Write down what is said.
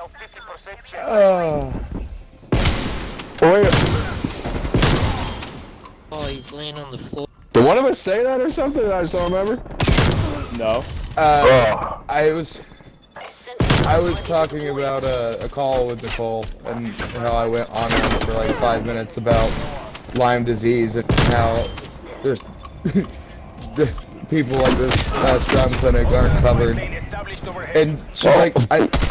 Wait, Oh, he's laying on the floor. did one of us say that or something? I just don't remember. No. I was talking about a call with Nicole and how I went on for like 5 minutes about Lyme disease and how there's people like this Strong Clinic aren't covered. And she's like,